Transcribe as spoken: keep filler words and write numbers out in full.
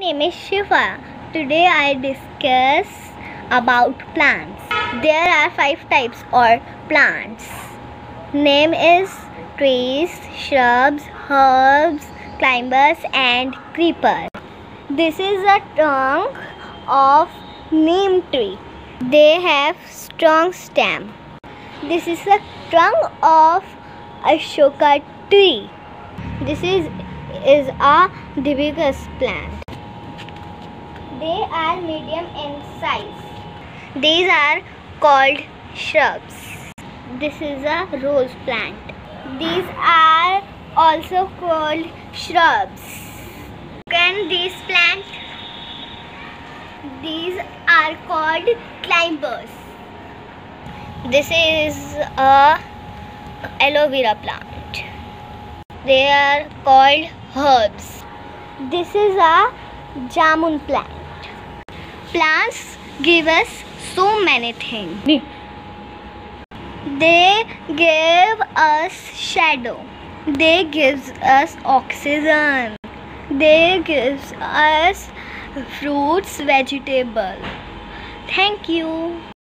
name is Shiva. Today I discuss about plants. There are five types of plants. Name is trees, shrubs, herbs, climbers and creepers. This is a trunk of neem tree. They have strong stem. This is the trunk of Ashoka tree. This is, is a hibiscus plant. They are medium in size. These are called shrubs. This is a rose plant. These are also called shrubs. And these plants, these are called climbers. This is a aloe vera plant. They are called herbs. This is a jamun plant. Plants give us so many things. They give us shadow. They give us oxygen. They give us fruits, vegetables. Thank you.